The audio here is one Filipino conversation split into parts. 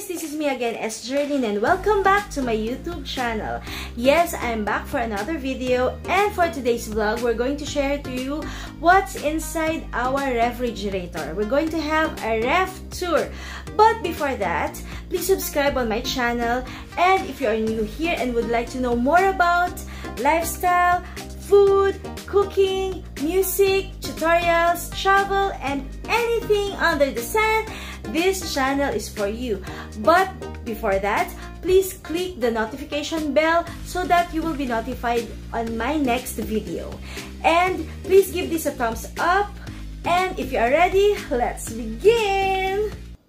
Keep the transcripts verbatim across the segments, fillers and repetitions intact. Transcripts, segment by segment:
guys, this is me again, S. Jerlyn, and welcome back to my YouTube channel. Yes, I'm back for another video, and for today's vlog, we're going to share to you what's inside our refrigerator. We're going to have a ref tour. But before that, please subscribe on my channel, and if you are new here and would like to know more about lifestyle, food, cooking, music, tutorials, travel, and anything under the sun, this channel is for you. But before that, please click the notification bell so that you will be notified on my next video. And please give this a thumbs up. And if you are ready, let's begin!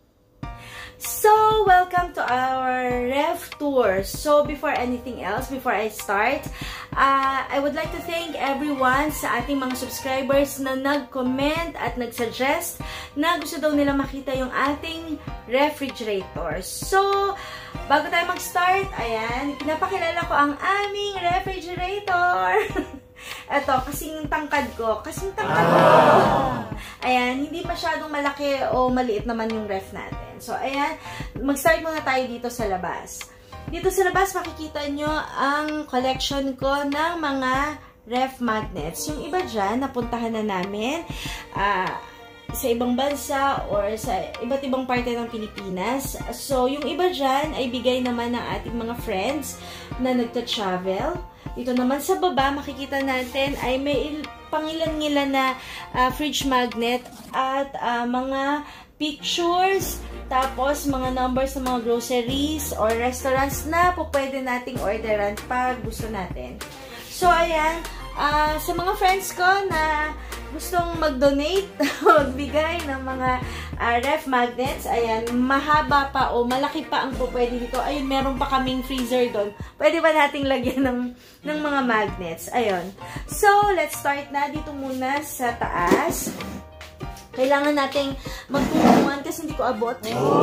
So, welcome to our ref tour. So, before anything else, before I start, uh, I would like to thank everyone sa ating mga subscribers na nag-comment at nag-suggest na gusto daw nila makita yung ating refrigerator. So, bago tayo mag-start, ayan, pinapakilala ko ang aming refrigerator. Eto, kasing tangkad ko. Kasing tangkad ko. Ayan, hindi masyadong malaki o maliit naman yung ref natin. So, ayan, mag-start muna tayo dito sa labas. Dito sa labas, makikita nyo ang collection ko ng mga ref magnets. Yung iba dyan, napuntahan na namin uh, sa ibang bansa or sa iba't ibang parte ng Pilipinas. So, yung iba dyan ay bigay naman ng ating mga friends na nagta-travel. Dito naman sa baba, makikita natin ay may pangilan-ngilan na uh, fridge magnet at uh, mga pictures, tapos mga numbers ng mga groceries or restaurants na po pwede nating orderan pag gusto natin. So, ayan, uh, sa mga friends ko na gustong mag-donate, magbigay ng mga uh, ref magnets, ayan, mahaba pa o malaki pa ang po pwede dito. Ayun, meron pa kaming freezer doon. Pwede ba nating lagyan ng, ng mga magnets? Ayun. So, let's start na dito muna sa taas. Kailangan nating magtulungan kasi hindi ko abot.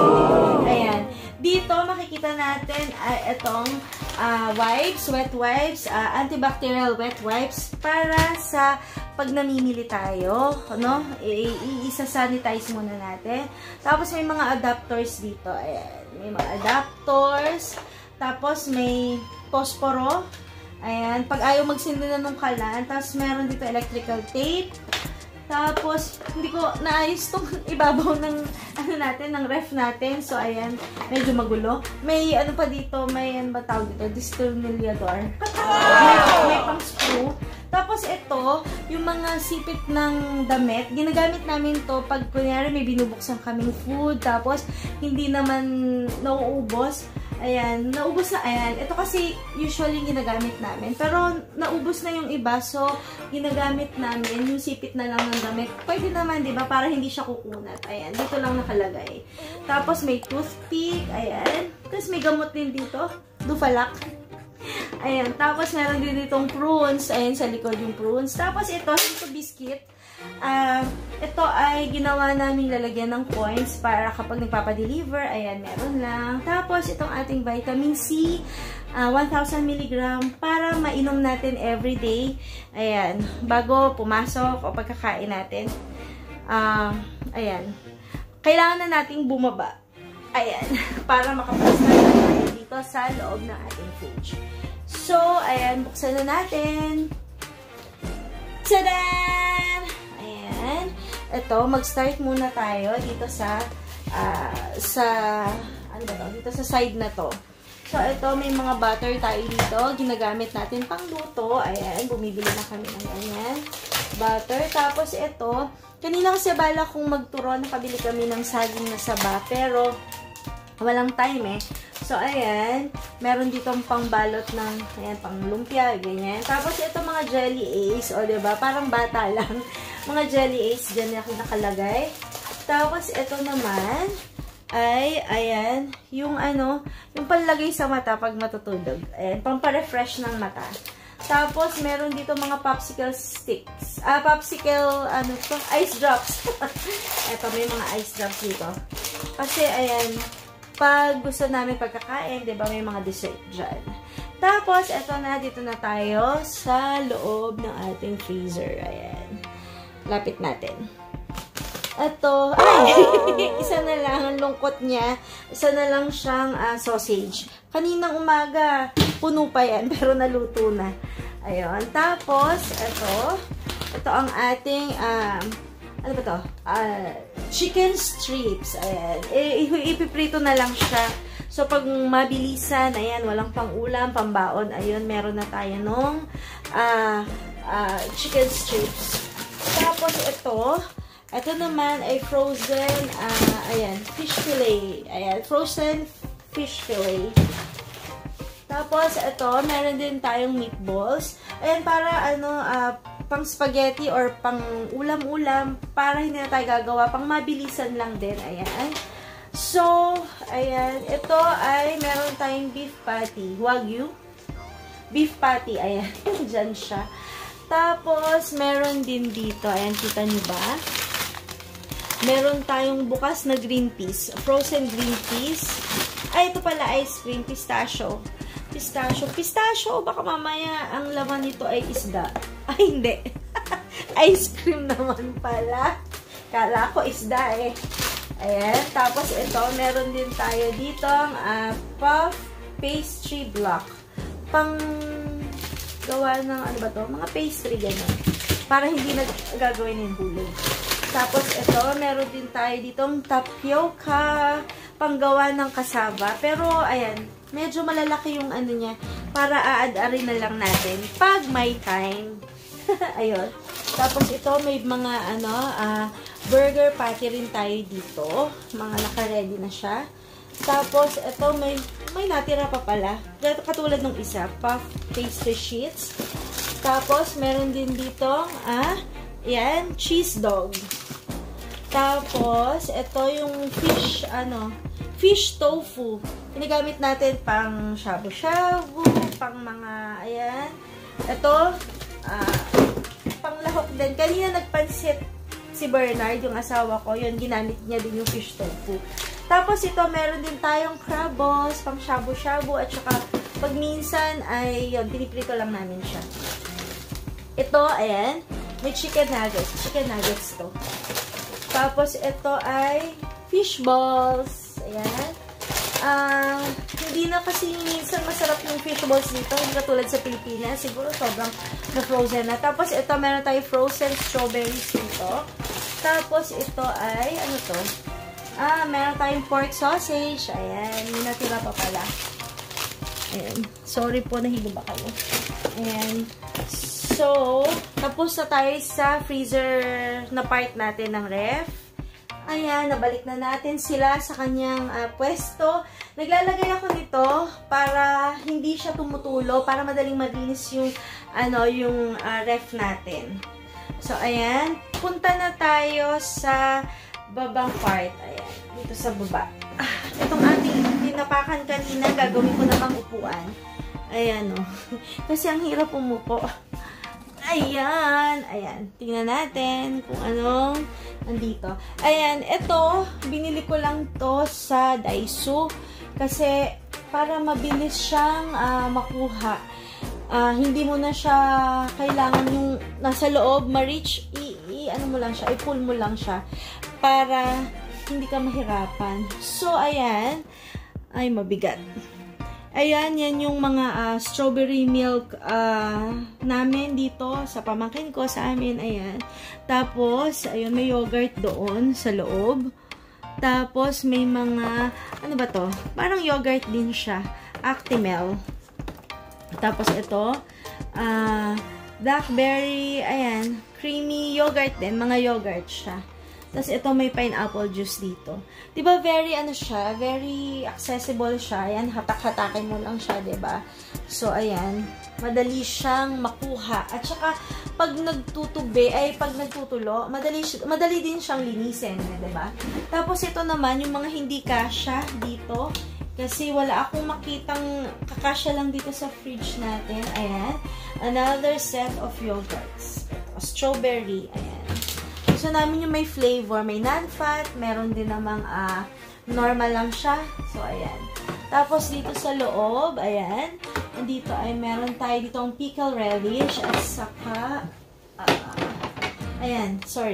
Ayan. Dito, makikita natin uh, itong uh, wipes, wet wipes, uh, antibacterial wet wipes para sa pag namimili tayo, no? I-isa-sanitize muna natin. Tapos, may mga adapters dito. Ayan. May mga adapters. Tapos, may posporo. Ayan. Pag ayaw magsindi na nung kalan. Tapos, meron dito electrical tape. Tapos, hindi ko naayos itong ibabaw ng, ano natin, ng ref natin. So, ayan, medyo magulo. May, ano pa dito, may, ano ba tawag dito? Destornillador. May, may pang screw. Tapos, ito, yung mga sipit ng damit, ginagamit namin to pag, kunyari, may binubuksan kaming food. Tapos, hindi naman nauubos. Ayan, naubos na, ayan. Ito kasi usually ginagamit namin. Pero naubos na yung iba, so ginagamit namin yung sipit na lang ng damit. Pwede naman, di ba? Para hindi siya kukunat. Ayan, dito lang nakalagay. Tapos may toothpick, ayan. Tapos may gamot din dito, Dufalac. Ayan, tapos meron din ditong prunes. Ayan, sa likod yung prunes. Tapos ito, ito biscuit. Uh, ito ay ginawa namin lalagyan ng coins para kapag nagpapadeliver, ayan, meron lang. Tapos, itong ating vitamin C, uh, one thousand milligram para mainom natin everyday. Ayan, bago pumasok o pagkakain natin. Uh, ayan. Kailangan na nating bumaba. Ayan, para makapasok tayo dito sa loob ng ating fridge. So, ayan, buksan na natin. Tadaan! Ayan. Ito, mag-start muna tayo dito sa, uh, sa, ano ba to? Dito sa side na to. So, ito, may mga butter tayo dito. Ginagamit natin pang luto. Ayan, bumibili na kami ng ganyan. Butter. Tapos, ito, kanina kasi bala kung magturo, nakabili kami ng saging na saba. Pero, walang time eh. So, ayan, meron ditong pangbalot ng, ayan, pang lumpia, ganyan. Tapos, ito mga jelly ace, o diba, parang bata lang. Mga jelly ace, dyan nakalagay. Tapos, ito naman, ay, ayan, yung ano, yung panlagay sa mata pag matutulog. Ayan, pampa-refresh ng mata. Tapos, meron dito mga popsicle sticks. Ah, popsicle, ano to? Ice drops. Ito, may mga ice drops dito. Kasi, ayan, pag gusto namin pagkakain, diba, may mga dessert dyan. Tapos, eto na, dito na tayo sa loob ng ating freezer. Ayan. Lapit natin. Ito, ay, isa na lang ang lungkot niya. Isa na lang siyang uh, sausage. Kaninang umaga, puno pa yan, pero naluto na. Ayun. Tapos, ito, ito ang ating, um, ano ba to? Uh, chicken strips. Ayan. I ipiprito na lang siya. So, pag mabilisan, ayan, walang pang ulam, pambaon, ayun, meron na tayo nung uh, uh, chicken strips. Tapos, ito, ito naman ay frozen, uh, ayan, fish fillet. Ayan, frozen fish fillet. Tapos, ito, meron din tayong meatballs. Ayan, para, ano, uh, pang spaghetti or pang ulam-ulam, para hindi na tayo gagawa, pang mabilisan lang din. Ayan. So, ayan, ito ay meron tayong beef patty. Wagyu. Beef patty, ayan, dyan siya. Tapos, meron din dito, ayan, kita nyo ba? Meron tayong bukas na green peas. Frozen green peas. Ay, ito pala ice cream. Pistachio. Pistachio. Pistachio. Baka mamaya ang laman nito ay isda. Ay, hindi. Ice cream naman pala. Kala ko isda eh. Ayan. Tapos ito, meron din tayo dito ang uh, puff pastry block. Pang gawa ng ano ba to? Mga pastry ganun. Para hindi na gagawin yung hulog. Tapos, ito, meron din tayo ditong tapioca, panggawa ng kasaba. Pero, ayan, medyo malalaki yung ano niya, para aad-arin na lang natin pag may time. Ayun. Tapos, ito, may mga, ano, uh, burger patty rin tayo dito. Mga naka-ready na siya. Tapos, ito, may, may natira pa pala. Katulad ng isa, puff pastry sheets. Tapos, meron din dito, ah, yan, cheese dog. Tapos, ito yung fish, ano, fish tofu. Ginagamit natin pang shabu-shabu, pang mga, ayan. Ito, uh, pang lahok din. Kanina nagpansit si Bernard, yung asawa ko, yun, ginamit niya din yung fish tofu. Tapos, ito, meron din tayong crab balls, pang shabu-shabu, at saka, pag minsan, ay, yun, piniprito lang namin siya. Ito, ayan, may chicken nuggets. Chicken nuggets to. Tapos, ito ay fish balls. Ayan. Uh, hindi na kasi minsan masarap yung fish balls dito. Hindi katulad sa Pilipinas. Siguro sobrang na-frozen na. Tapos, ito meron tayo frozen strawberries dito. Tapos, ito ay, ano to? Ah, meron tayong pork sausage. Ayan. May natira pa pala. Ayan. Sorry po, nahigo ba kayo? Ayan. So, tapos na tayo sa freezer na part natin ng ref. Ayan, nabalik na natin sila sa kanyang uh, pwesto. Naglalagay ako nito para hindi siya tumutulo, para madaling malinis yung, ano, yung uh, ref natin. So, ayan. Punta na tayo sa babang part. Ayan, dito sa baba. Ah, itong ating tinapakan kanina, gagawin ko namang upuan. Ayan, o. Oh. Kasi ang hirap umupo. Ayan. Ayan. Tingnan natin kung anong nandito. Ayan. Ito, binili ko lang to sa Daiso. Kasi, para mabilis siyang uh, makuha. Uh, hindi mo na siya kailangan yung nasa loob, ma-reach, i-ano mo lang siya, i-pull mo lang siya. Para hindi ka mahirapan. So, ayan. Ay, mabigat. Ayan, yan yung mga uh, strawberry milk uh, namin dito sa pamangkin ko, sa amin, ayan. Tapos, ayun, may yogurt doon sa loob. Tapos, may mga, ano ba to? Parang yogurt din siya. Actimel. Tapos, ito, uh, blackberry, ayan, creamy yogurt din. Mga yogurt siya. Tapos, ito may pineapple juice dito. Diba, very, ano siya, very accessible siya. Ayan, hatak-hatakin mo lang siya, diba? So, ayan, madali siyang makuha. At saka, pag nagtutubi, ay, pag nagtutulo, madali, madali din siyang linisin, diba? Tapos, ito naman, yung mga hindi kasya dito. Kasi, wala akong makitang kakasya lang dito sa fridge natin. Ayan. Another set of yogurts. Ito, strawberry. Ayan. So, namin yung may flavor. May non-fat. Meron din namang uh, normal lang siya. So, ayan. Tapos, dito sa loob, ayan. Dito ay meron tayo ditong pickle relish. At saka, uh, ayan, sorry.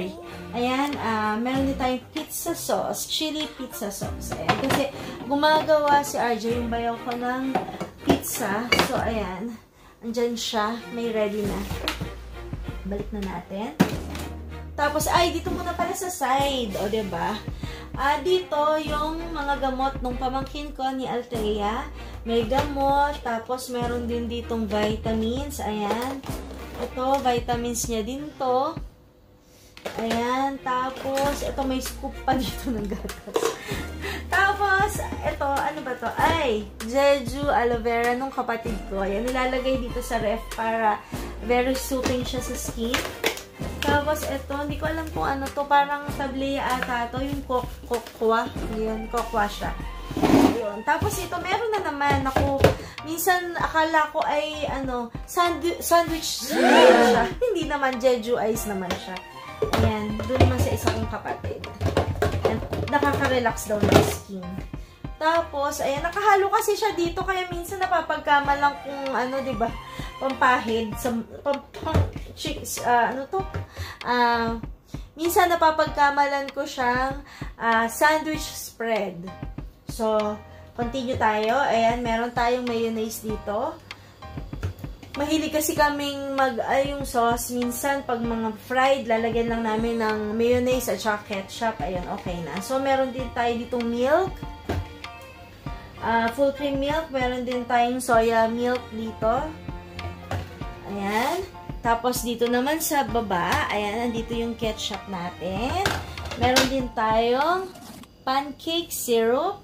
Ayan, uh, meron din tayong pizza sauce, chili pizza sauce. Ayan, kasi gumagawa si R J yung bayaw ko ng pizza. So, ayan, andyan siya, may ready na. Balik na natin. Tapos, ay, dito muna pala sa side, o, diba? Ah, dito, yung mga gamot nung pamangkin ko ni Althea. May gamot, tapos meron din ditong vitamins, ayan. Ito, vitamins niya din to. Ayan, tapos, ito may scoop pa dito ng gatas. Tapos, ito, ano ba to? Ay, Jeju aloe vera nung kapatid ko. Ayan, nilalagay dito sa ref para very soothing siya sa skin. Tapos, ito, hindi ko alam kung ano to. Parang tableya ata to. Yung kokwa. Yun, kokwa siya. Yun. Tapos, ito, meron na naman ako. Minsan, akala ko ay, ano, sandwich, sandwich siya. Hindi naman, Jeju ice naman siya. Ayan, doon naman sa isa kong kapatid. Ayan, nakaka-relax daw ng skin. Tapos, ayan, nakahalo kasi siya dito, kaya minsan napapagkama lang kung, ano, diba, pampahid, sa, pam, pam, chicks, uh, ano to? Uh, minsan napapagkamalan ko siyang uh, sandwich spread. So, continue tayo. Ayan, meron tayong mayonnaise dito. Mahilig kasi kaming mag, ay, yung sauce. Minsan, pag mga fried, lalagyan lang namin ng mayonnaise at saka ketchup. Ayan, okay na. So, meron din tayo ditong milk. Uh, full cream milk. Meron din tayong soya milk dito. Ayan. Tapos, dito naman sa baba, ayan, nandito yung ketchup natin. Meron din tayong pancake syrup.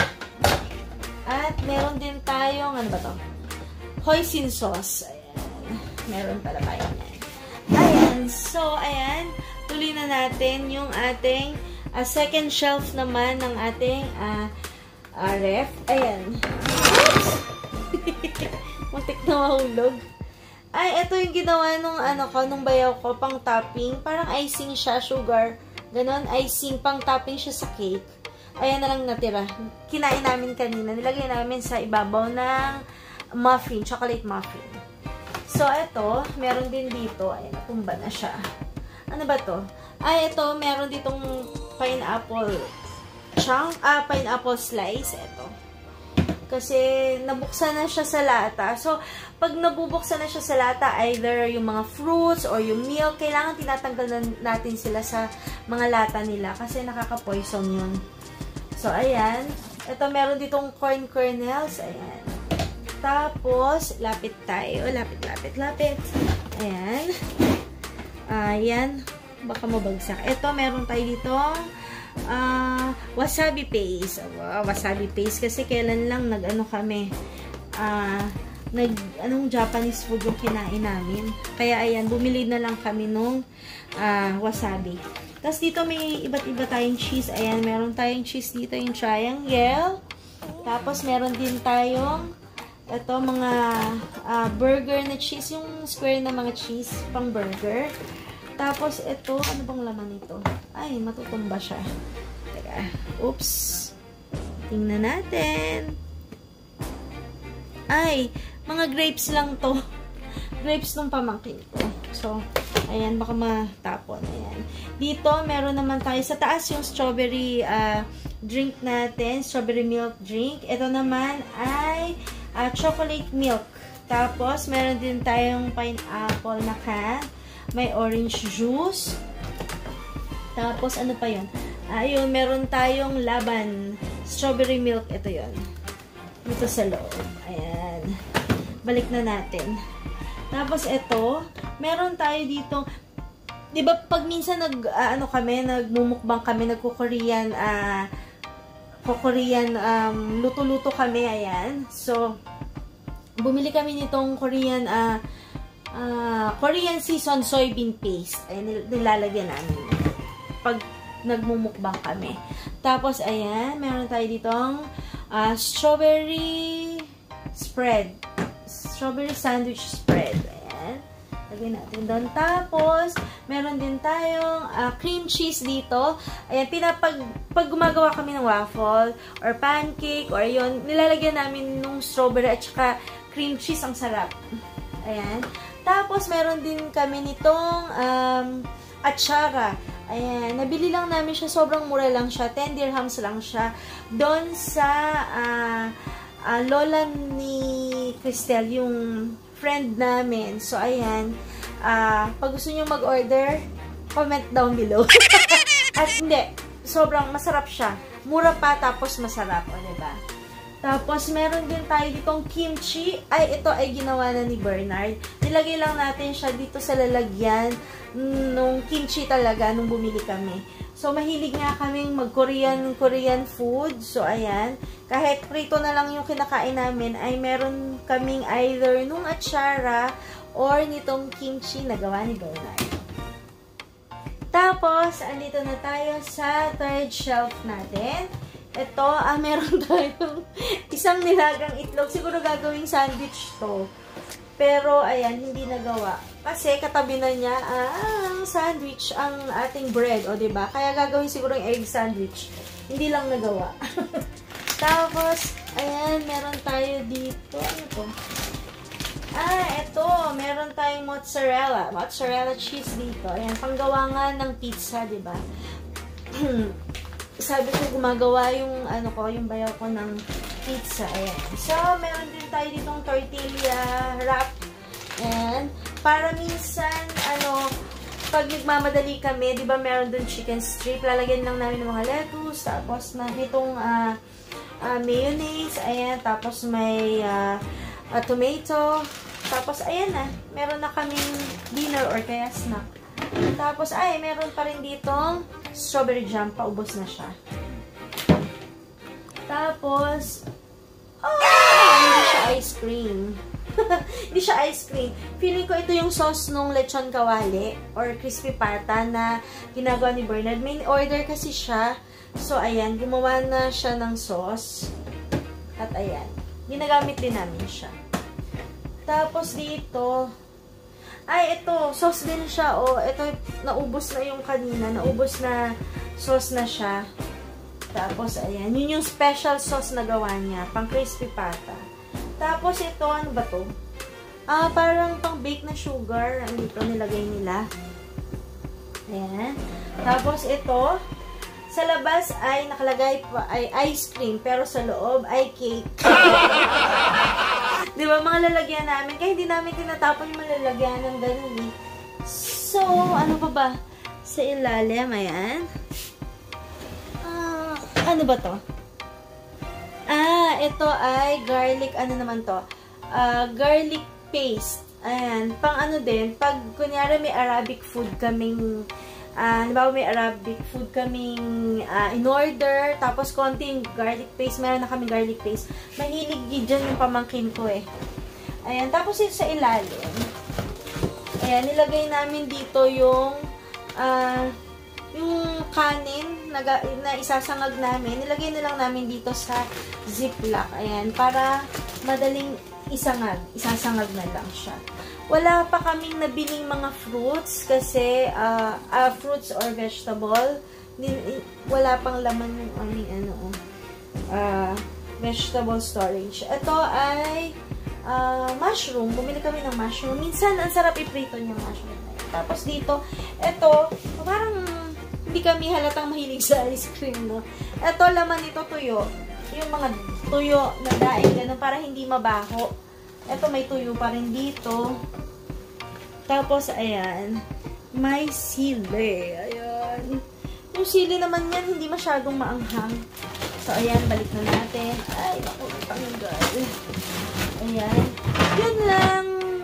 At meron din tayong, ano ba to? Hoisin sauce. Ayan. Meron pala tayo yan. Ayan. So, ayan. Tuloy na natin yung ating uh, second shelf naman ng ating uh, uh, ref. Ayan. Oops! Muntik na mahulog. Ay, ito yung ginawa nung ano ko, nung bayaw ko, pang topping. Parang icing siya, sugar. Ganon, icing, pang topping siya sa cake. Ayan na lang natira. Kinain namin kanina. Nilagay namin sa ibabaw ng muffin, chocolate muffin. So, ito, meron din dito. Ayan, natumba na siya. Ano ba to? Ay, ito, meron ditong pineapple chunk, ah, pineapple slice. Ito. Kasi, nabuksan na siya sa lata. So, pag nabubuksan na siya sa lata, either yung mga fruits or yung milk, kailangan tinatanggal natin sila sa mga lata nila kasi nakaka-poison yun. So, ayan. Ito, meron ditong corn kernels. Ayan. Tapos, lapit tayo. Lapit, lapit, lapit. Ayan. Ayan. Baka mabagsak. Ito, meron tayo ditong uh, wasabi paste. Wow, wasabi paste. Kasi kailan lang nag-ano kami. Uh, nag, anong Japanese food yung kinain namin. Kaya, ayan, bumili na lang kami nung uh, wasabi. Tapos, dito may iba't iba tayong cheese. Ayan, meron tayong cheese dito, yung triangle. Tapos, meron din tayong ito, mga uh, burger na cheese. Yung square na mga cheese pang burger. Tapos, ito, ano bang laman nito? Ay, matutumba siya. Teka, oops. Tingnan natin. Ay, mga grapes lang to. Grapes ng pamangkin ko. So, ayan, baka matapon. Ayan. Dito, meron naman tayo sa taas yung strawberry uh, drink natin. Strawberry milk drink. Ito naman ay Uh, chocolate milk. Tapos, meron din tayong pineapple na can. May orange juice. Tapos, ano pa yun? Ayun, uh, meron tayong laban. Strawberry milk. Ito yun. Dito sa loob. Ayan. Balik na natin. Tapos, ito. Meron tayo dito. Diba, pag minsan nag, uh, ano kami, nagmumukbang kami, nagko-Korean, ah, uh, Korean, um, luto-luto kami, ayan. So, bumili kami nitong Korean, uh, uh, Korean seasoned soybean paste. Ayan, nilalagyan namin. Pag nagmumukbang kami. Tapos, ayan, meron tayo ditong uh, strawberry spread. Strawberry sandwich spread. Ayan. Lagyan natin doon. Tapos, meron din tayong uh, cream cheese dito. Ayan, pinapag, pag gumagawa kami ng waffle, or pancake, or yun, nilalagyan namin nung strawberry at saka cream cheese. Ang sarap. Ayan. Tapos, meron din kami nitong um, atsara. Ayan, nabili lang namin siya, sobrang mura lang siya, ten dirhams lang siya, doon sa uh, uh, lola ni Cristel, yung friend namin. So, ayan, uh, pag gusto nyo mag-order, comment down below. At hindi, sobrang masarap siya. Mura pa, tapos masarap, o diba? Tapos, meron din tayo ditong kimchi. Ay, ito ay ginawa na ni Bernard. Nilagay lang natin siya dito sa lalagyan nung kimchi talaga, nung bumili kami. So, mahilig nga kaming mag-Korean Korean food. So, ayan. Kahit prito na lang yung kinakain namin, ay meron kaming either nung atsara or nitong kimchi na gawa ni Bernard. Tapos, andito na tayo sa third shelf natin. Ito, ah, meron tayong isang nilagang itlog. Siguro gagawing sandwich to. Pero, ayan, hindi nagawa. Kasi, katabi na niya ang sandwich, ang ating bread. O, diba? Kaya gagawin siguro yung egg sandwich. Hindi lang nagawa. Tapos, ayan, meron tayo dito. Ano to? Ah, ito. Meron tayong mozzarella. Mozzarella cheese dito. Ayan, panggawa nga ng pizza, diba? Sabi ko, gumagawa yung, ano ko, yung bayaw ko ng pizza. Ayan. So, meron din tayo ditong tortilla wrap. Ayan. Para minsan, ano, pag nagmamadali kami, di ba meron dun chicken strip, lalagyan lang namin ng mga lettuce, tapos na itong uh, uh, mayonnaise, ayan, tapos may uh, uh, tomato, tapos ayan na, meron na kaming dinner or kaya snack. Tapos, ay, meron pa rin ditong strawberry jam, paubos na siya. Tapos, oh, hindi siya ice cream. Hindi siya ice cream. Feeling ko ito yung sauce nung lechon kawali or crispy pata na ginagawa ni Bernard. May order kasi siya. So, ayan, gumawa na siya ng sauce. At ayan, ginagamit din namin siya. Tapos dito, ay, ito, sauce din siya. O, ito, naubos na yung kanina. Naubos na sauce na siya. Tapos, ayan. Yun yung special sauce na gawa niya. Pang crispy pata. Tapos, ito, ano ba to? Ah, parang pang bake na sugar. Ano ito, nilagay nila. Ayan. Tapos, ito, sa labas ay nakalagay pa ay ice cream. Pero sa loob ay cake. Di ba, mga lalagyan namin. Kaya hindi namin tinatapon yung malalagyan ng ganun eh. So, ano pa ba? Sa ilalim, ayan. Uh, ano ba to? Ah, ito ay garlic, ano naman to? Uh, garlic paste. Ayan. Pang ano din, pag kunyari may Arabic food kaming Uh, halimbawa may Arabic food kaming uh, in order, tapos konting garlic paste, meron na kaming garlic paste. Mahilig dyan yung pamangkin ko eh. Ayan, tapos yun sa ilalim. Ayan, nilagay namin dito yung uh, yung kanin na, na isasangag namin. Nilagay na lang namin dito sa ziplock. Ayan, para madaling isangag. Isasangag na lang siya. Wala pa kaming nabiling mga fruits kasi uh, uh, fruits or vegetable. Wala pang laman yung aming ano, uh, vegetable storage. Ito ay uh, mushroom. Bumili kami ng mushroom. Minsan, ang sarap iprito niyang mushroom. Tapos dito, ito, parang hindi kami halatang mahilig sa ice cream, no? Ito, laman nito tuyo. Yung mga tuyo na daing, ganun, para hindi mabaho. Ito, may tuyo pa rin dito. Tapos, ayan, may sili. Ayan. Yung sili naman yan, hindi masyadong maanghang. So, ayan, balik na natin. Ay, naku, tanggal. Ayan. Yun lang,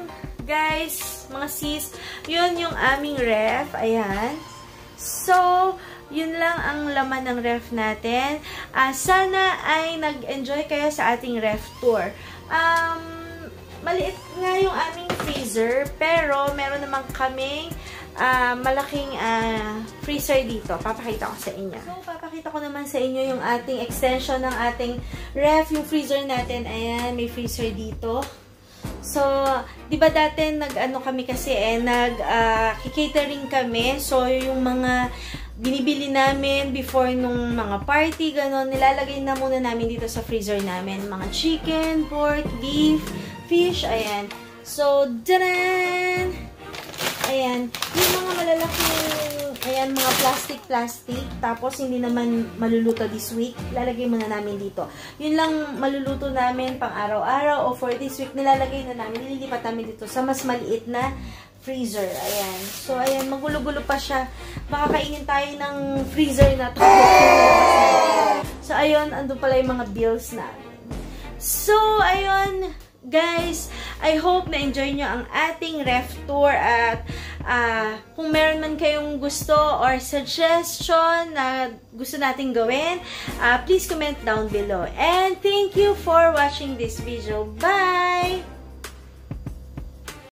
guys, mga sis. Yun yung aming ref. Ayan. So, yun lang ang laman ng ref natin. Uh, sana ay nag-enjoy kayo sa ating ref tour. Um, Maliit nga yung aming freezer, pero meron naman kaming uh, malaking uh, freezer dito. Papakita ko sa inyo. So, papakita ko naman sa inyo yung ating extension ng ating ref, yung freezer natin. Ayan, may freezer dito. So, di ba dati nag-ano kami kasi eh, nag-catering uh, kami. So, yung mga binibili namin before nung mga party, gano'n, nilalagay na muna namin dito sa freezer namin. Mga chicken, pork, beef, fish, ayan. So, daran! Ayan. Yung mga malalaking Ayan, mga plastic-plastic. Tapos, hindi naman maluluto this week. Lalagay muna namin dito. Yun lang maluluto namin pang araw-araw o for this week, nilalagay na namin. Nililipat namin dito sa mas maliit na freezer. Ayan. So, ayan, magulo-gulo pa siya. Makakainin tayo ng freezer na to. So, ayun, andun pala yung mga bills namin. So, ayun, guys, I hope na-enjoy nyo ang ating ref tour at uh, kung meron man kayong gusto or suggestion na gusto nating gawin, uh, please comment down below. And thank you for watching this video. Bye!